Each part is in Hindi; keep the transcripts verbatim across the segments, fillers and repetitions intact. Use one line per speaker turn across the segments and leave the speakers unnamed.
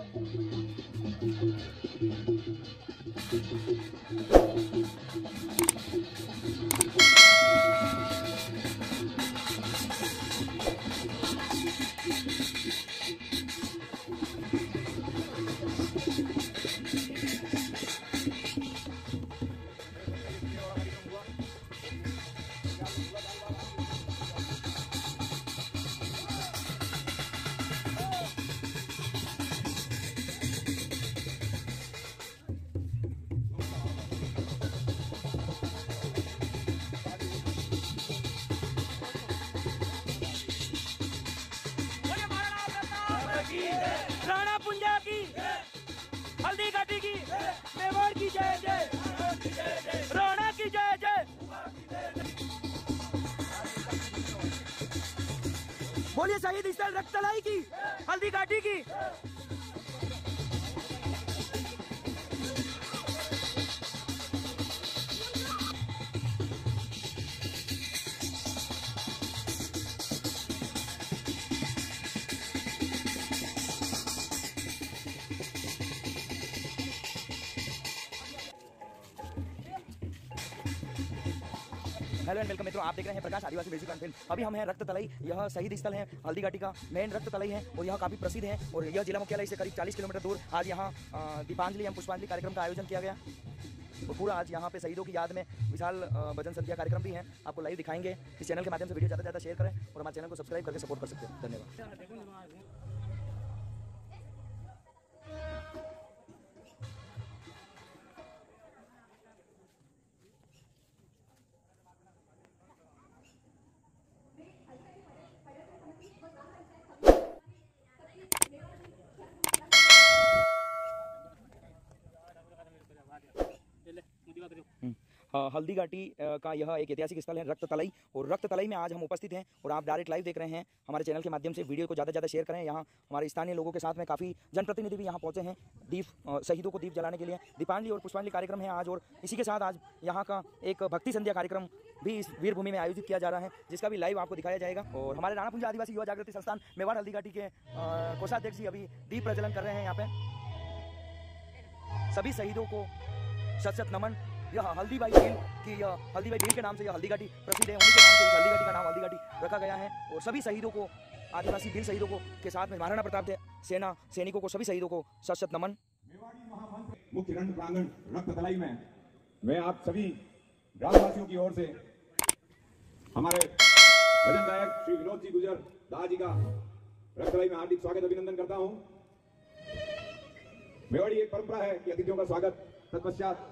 राणा पुंजा की, हल्दी घाटी की, मेवाड़ की जय जय, राणा की जय जय। बोलिए शहीद स्थल रक्तलाई की, हल्दी घाटी की। हेलो एंड वेलकम मित्रों, आप देख रहे हैं प्रकाश आदिवासी बेसिक फिल्म। अभी हम हैं रक्त तलाई। यह शहीद स्थल है, हल्दी घाटी का मेन रक्त तलाई है और यह काफ़ी प्रसिद्ध है। और यह जिला मुख्यालय से करीब चालीस किलोमीटर दूर आज यहाँ दीपांजलि एवं पुष्पांजलि कार्यक्रम का आयोजन किया गया। और पूरा आज यहाँ पे शहीदों की याद में विशाल भजन संध्या कार्यक्रम भी है, आपको लाइव दिखाएंगे। इस चैनल के माध्यम से वीडियो ज़्यादा से ज़्यादा शेयर करें और हमारे चैनल को सब्सक्राइब करके सपोर्ट कर सकते हैं। धन्यवाद। हल्दी घाटी का यह एक ऐतिहासिक स्थल है रक्त तलाई। और रक्त तलाई में आज हम उपस्थित हैं और आप डायरेक्ट लाइव देख रहे हैं हमारे चैनल के माध्यम से। वीडियो को ज़्यादा से ज़्यादा शेयर करें। यहाँ हमारे स्थानीय लोगों के साथ में काफ़ी जनप्रतिनिधि भी यहाँ पहुँचे हैं दीप शहीदों को दीप जलाने के लिए। दीपांजलि और पुष्पांजलि कार्यक्रम है आज और इसी के साथ आज यहाँ का एक भक्ति संध्या कार्यक्रम भी इस वीरभूमि में आयोजित किया जा रहा है, जिसका भी लाइव आपको दिखाया जाएगा। और हमारे राणा पुंजा आदिवासी युवा जागृति संस्थान मेवाड़ हल्दी घाटी के कोषाध्यक्ष जी अभी दीप प्रज्वलन कर रहे हैं। यहाँ पे सभी शहीदों को शत शत नमन। यह हल्दी बाई भील की, यह हल्दी बाई भील के नाम से यह हल्दी घाटी प्रसिद्ध है। उन्हीं के नाम से इस हल्दी घाटी का नाम हल्दी घाटी रखा गया है। और सभी शहीदों को, आदिवासी भील शहीदों को के साथ में महाराणा प्रताप सेना सैनिकों को, सभी शहीदों को शत शत नमन।
मुख्य रण प्रांगण रक्त तलाई में मैं आप सभी ग्रामवासियों की ओर से हमारे भजन गायक श्री विनोद जी गुजर दादा जी का रक्त तलाई में हार्दिक स्वागत अभिनंदन करता हूं। मेवाड़ी एक परंपरा है कि अतिथियों का स्वागत। तत्पश्चात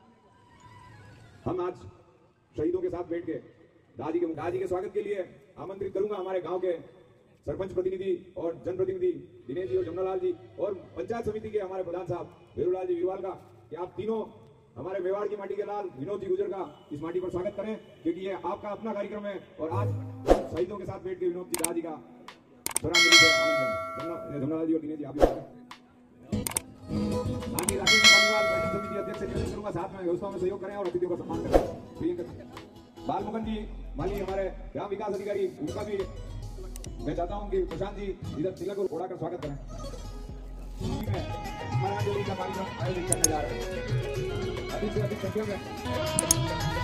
हम आज शहीदों के साथ बैठ के दादी के दादी के स्वागत के लिए आमंत्रित करूंगा हमारे गांव के सरपंच प्रतिनिधि और जनप्रतिनिधि दिनेश जी और जमुनालाल जी और पंचायत समिति के हमारे प्रधान साहब वीरूलाल जी वीरवाल का, कि आप तीनों हमारे मेवाड़ की माटी के लाल विनोद जी गुजर का इस माटी पर स्वागत करें, क्योंकि ये आपका अपना कार्यक्रम है। और आज शहीदों के साथ बैठ के विनोद जी दादी का जमुनालाल जी और दिनेश जी आप समिति अध्यक्ष से निवेदन करूंगा साथ में व्यवस्था में सहयोग करें और अतिथियों का सम्मान करें। बाल मुकुंद जी माली हमारे ग्राम विकास अधिकारी, उनका भी मैं चाहता हूं कि प्रशांत जी इधर तिलक और घोड़ा कर स्वागत करें। हमारा जो कार्यक्रम आयोजित करने जा रहे हैं अधिक से अधिक संख्या में